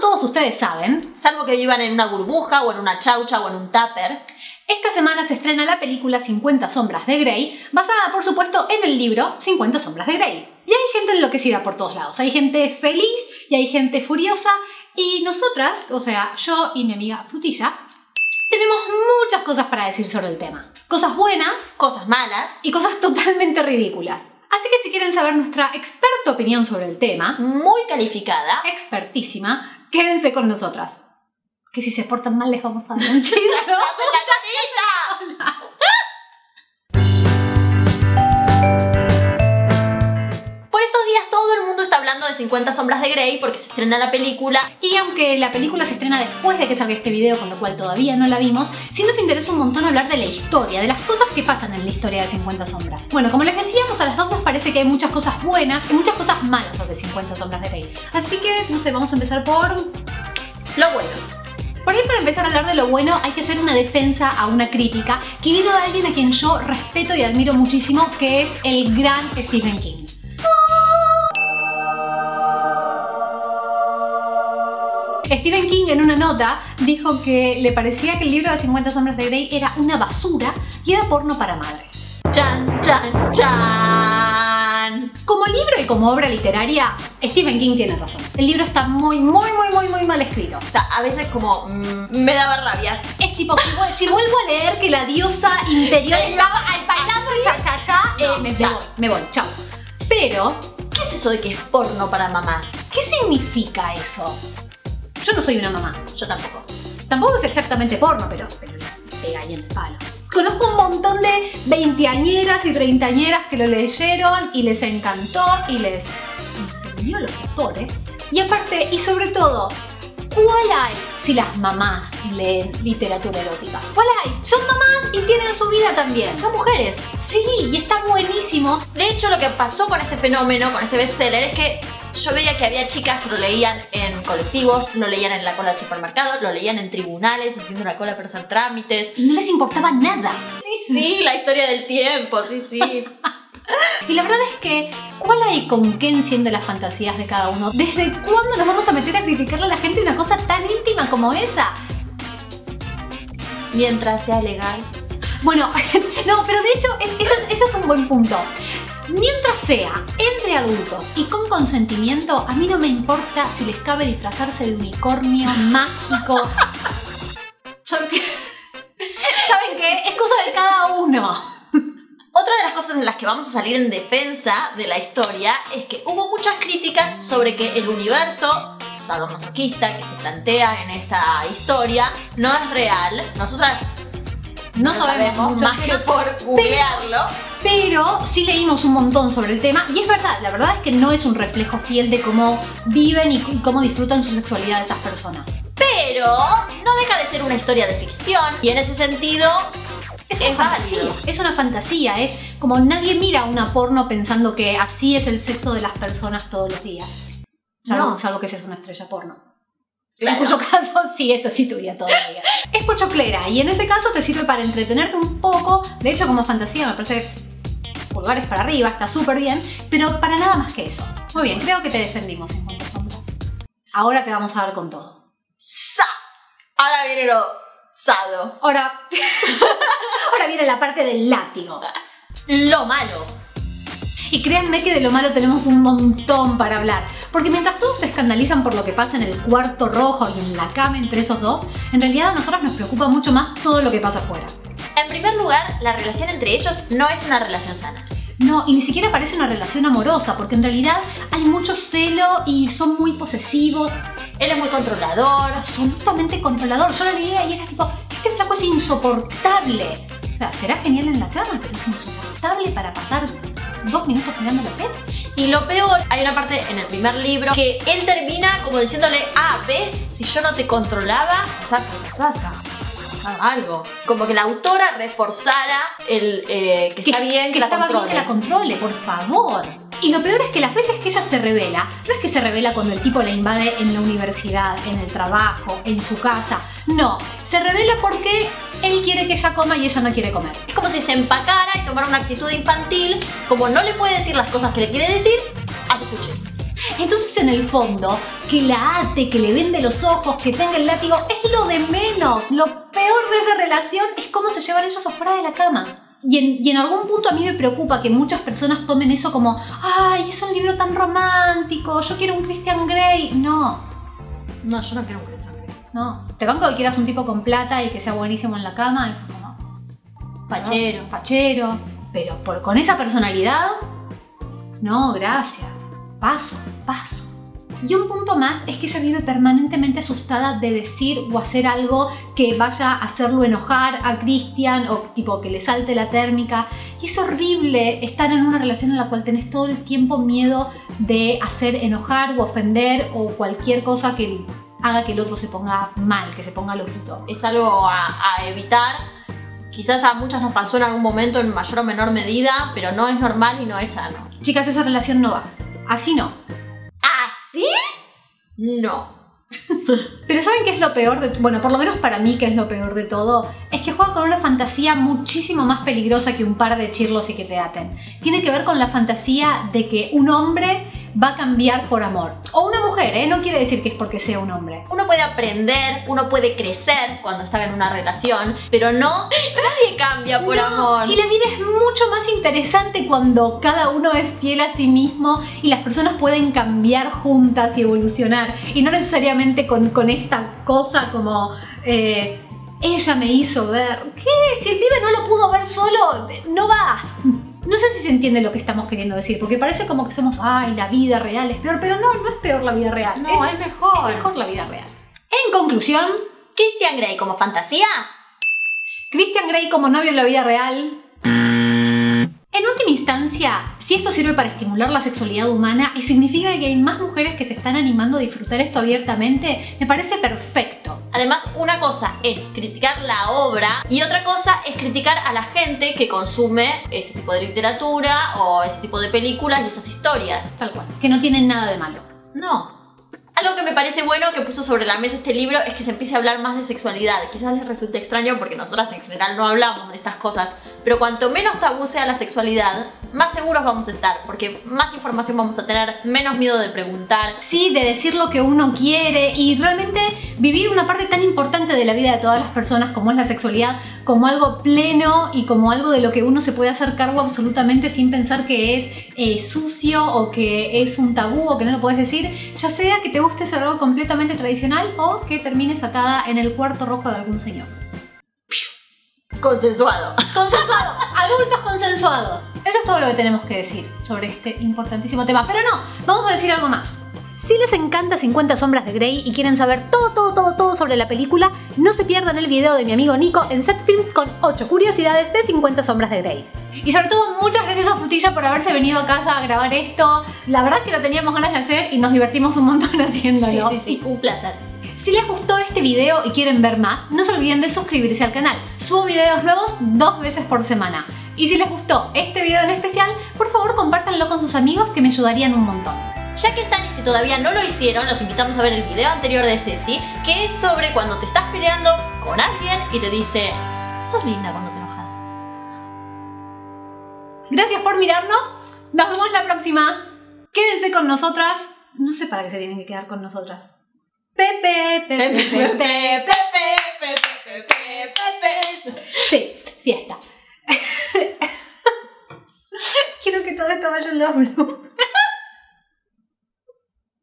todos ustedes saben, salvo que vivan en una burbuja o en una chaucha o en un tupper, esta semana se estrena la película 50 sombras de Grey, basada por supuesto en el libro 50 sombras de Grey. Y hay gente enloquecida por todos lados, hay gente feliz y hay gente furiosa, y nosotras, o sea, yo y mi amiga Frutilla, tenemos muchas cosas para decir sobre el tema. Cosas buenas, cosas malas y cosas totalmente ridículas. Así que si quieren saber nuestra experta opinión sobre el tema, muy calificada, expertísima, quédense con nosotras. Que si se portan mal les vamos a dar un chiste. Por estos días todo el mundo está hablando de 50 sombras de Grey porque se estrena la película. Y aunque la película se estrena después de que salga este video, con lo cual todavía no la vimos, sí nos interesa un montón hablar de la historia, de las cosas que pasan en la historia de 50 sombras. Bueno, como les decíamos, a las dos nos parece que hay muchas cosas buenas y muchas cosas malas sobre 50 sombras de Grey. Así que, no sé, vamos a empezar por lo bueno. Por ahí, para empezar a hablar de lo bueno, hay que hacer una defensa a una crítica que vino de alguien a quien yo respeto y admiro muchísimo, que es el gran Stephen King. Stephen King en una nota dijo que le parecía que el libro de 50 sombras de Grey era una basura y era porno para madres. ¡Chan, chan, chan! Como libro y como obra literaria, Stephen King tiene razón. El libro está muy mal escrito. O sea, a veces como me daba rabia. Es tipo, si vuelvo a leer que la diosa interior estaba bailando cha-cha-cha, me voy, chao. Pero, ¿qué es eso de que es porno para mamás? ¿Qué significa eso? Yo no soy una mamá. Yo tampoco. Tampoco es exactamente porno, pero pega ahí en el palo. Conozco un montón de veinteañeras y treintañeras que lo leyeron y les encantó y les enseñó a los autores. Y aparte, y sobre todo, ¿cuál hay si las mamás leen literatura erótica? ¿Cuál hay? Son mamás y tienen su vida también. Son mujeres. Sí, y está buenísimo. De hecho, lo que pasó con este fenómeno, con este bestseller, es que yo veía que había chicas que lo leían en colectivos, lo leían en la cola del supermercado, lo leían en tribunales, haciendo una cola para hacer trámites. Y no les importaba nada. Sí, la historia del tiempo, sí. Y la verdad es que, ¿cuál hay con qué enciende las fantasías de cada uno? ¿Desde cuándo nos vamos a meter a criticarle a la gente una cosa tan íntima como esa? Mientras sea legal. Bueno, no, pero de hecho, eso es un buen punto. Mientras sea entre adultos y con consentimiento, a mí no me importa si les cabe disfrazarse de unicornio mágico. ¿Saben qué? Es cosa de cada uno. Otra de las cosas en las que vamos a salir en defensa de la historia es que hubo muchas críticas sobre que el universo sadomasoquista que se plantea en esta historia no es real. Nosotras no sabemos mucho, más que por googlearlo. Pero sí leímos un montón sobre el tema y es verdad, la verdad es que no es un reflejo fiel de cómo viven y cómo disfrutan su sexualidad esas personas. Pero no deja de ser una historia de ficción y en ese sentido es válido. Es una fantasía, es como nadie mira una porno pensando que así es el sexo de las personas todos los días. Salvo que seas una estrella porno. Claro. En cuyo caso sí es así tu vida todo el día. Es pochoclera y en ese caso te sirve para entretenerte un poco. De hecho, como fantasía me parece pulgares para arriba, está súper bien, pero para nada más que eso. Muy bien, creo que te defendimos 50 sombras. Ahora te vamos a dar con todo. Ahora viene lo sado. Ahora viene la parte del látigo. Lo malo. Y créanme que de lo malo tenemos un montón para hablar. Porque mientras todos se escandalizan por lo que pasa en el cuarto rojo y en la cama entre esos dos, en realidad a nosotros nos preocupa mucho más todo lo que pasa afuera. En primer lugar, la relación entre ellos no es una relación sana. No, y ni siquiera parece una relación amorosa, porque en realidad hay mucho celo y son muy posesivos. Él es muy controlador. Absolutamente controlador. Yo lo leía y era tipo, este flaco es insoportable. O sea, será genial en la cama, pero es insoportable para pasar 2 minutos mirando la tele. Y lo peor, hay una parte en el primer libro que él termina como diciéndole, ¿ves? Si yo no te controlaba, algo. Como que la autora reforzara el que está bien que la controle. Bien que la controle, por favor. Y lo peor es que las veces que ella se revela, no es que se revela cuando el tipo la invade en la universidad, en el trabajo, en su casa. No, se revela porque él quiere que ella coma y ella no quiere comer. Es como si se empacara y tomara una actitud infantil, como no le puede decir las cosas que le quiere decir, escuche. Entonces en el fondo, que la ate, que le vende los ojos, que tenga el látigo, es lo de menos. Lo peor de esa relación es cómo se llevan ellos afuera de la cama. Y en algún punto a mí me preocupa que muchas personas tomen eso como ¡ay, es un libro tan romántico! Yo quiero un Christian Grey. No, yo no quiero un Christian Grey. No, te banco que quieras un tipo con plata y que sea buenísimo en la cama. Eso es como... Fachero. ¿no? Fachero. Pero con esa personalidad, no, gracias. Paso. Y un punto más es que ella vive permanentemente asustada de decir o hacer algo que vaya a hacerlo enojar a Christian o tipo que le salte la térmica. Y es horrible estar en una relación en la cual tenés todo el tiempo miedo de hacer enojar o ofender o cualquier cosa que haga que el otro se ponga mal, que se ponga loquito. Es algo a evitar. Quizás a muchas nos pasó en algún momento en mayor o menor medida, pero no es normal y no es sano. Chicas, esa relación no va. Así no. ¿Sí? No. Pero ¿saben qué es lo peor de todo? Bueno, por lo menos para mí, ¿qué es lo peor de todo? Es que juega con una fantasía muchísimo más peligrosa que un par de chirlos y que te aten. Tiene que ver con la fantasía de que un hombre va a cambiar por amor. O una mujer, ¿eh? No quiere decir que es porque sea un hombre. Uno puede aprender, uno puede crecer cuando está en una relación, pero nadie cambia por amor. Y la vida es mucho más interesante cuando cada uno es fiel a sí mismo y las personas pueden cambiar juntas y evolucionar. Y no necesariamente con esta cosa como... ella me hizo ver... ¿Qué? Si el pibe no lo pudo ver solo, no va... No sé si se entiende lo que estamos queriendo decir, porque parece como que somos, ay, la vida real es peor, pero no es peor la vida real. No, es mejor. Es mejor la vida real. En conclusión, Christian Grey como fantasía. Christian Grey como novio en la vida real. En última instancia, si esto sirve para estimular la sexualidad humana y significa que hay más mujeres que se están animando a disfrutar esto abiertamente, me parece perfecto. Además, una cosa es criticar la obra y otra cosa es criticar a la gente que consume ese tipo de literatura o ese tipo de películas y esas historias. Tal cual. Que no tienen nada de malo. No. Algo que me parece bueno que puso sobre la mesa este libro es que se empiece a hablar más de sexualidad. Quizás les resulte extraño porque nosotras en general no hablamos de estas cosas, pero cuanto menos tabú sea la sexualidad, más seguros vamos a estar, porque más información vamos a tener, menos miedo de preguntar. Sí, de decir lo que uno quiere y realmente vivir una parte tan importante de la vida de todas las personas como es la sexualidad, como algo pleno y como algo de lo que uno se puede hacer cargo absolutamente sin pensar que es sucio o que es un tabú o que no lo puedes decir, ya sea que te guste ser algo completamente tradicional o que termines atada en el cuarto rojo de algún señor. Consensuado. Consensuado. Adultos consensuados. Eso es todo lo que tenemos que decir sobre este importantísimo tema. Pero no, vamos a decir algo más. Si les encanta 50 sombras de Grey y quieren saber todo sobre la película, no se pierdan el video de mi amigo Nico en Set Films con 8 curiosidades de 50 sombras de Grey. Y sobre todo, muchas gracias a Frutilla por haberse venido a casa a grabar esto. La verdad es que lo teníamos ganas de hacer y nos divertimos un montón haciéndolo. Sí, un placer. Si les gustó este video y quieren ver más, no se olviden de suscribirse al canal. Subo videos nuevos 2 veces por semana. Y si les gustó este video en especial, por favor compártanlo con sus amigos que me ayudarían un montón. Ya que están y si todavía no lo hicieron, los invitamos a ver el video anterior de Ceci, que es sobre cuando te estás peleando con alguien y te dice, sos linda cuando te enojas. Gracias por mirarnos, nos vemos la próxima. Quédense con nosotras. No sé para qué se tienen que quedar con nosotras. Pepe. Sí, fiesta. Quiero que todo esto vaya en los blues.